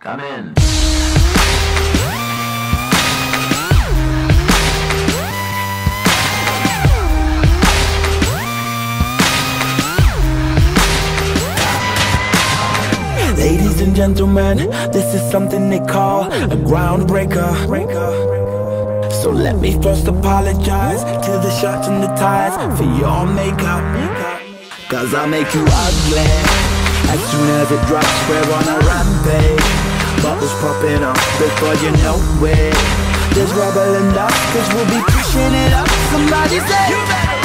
Come in. Ladies and gentlemen, this is something they call a groundbreaker. So let me first apologize to the shirts and the ties for your makeup, cause I'll make you ugly as soon as it drops. We're on a rampage, bubbles popping up before you know it. There's rubble and dust, cause we'll be pushing it up. Somebody say, you better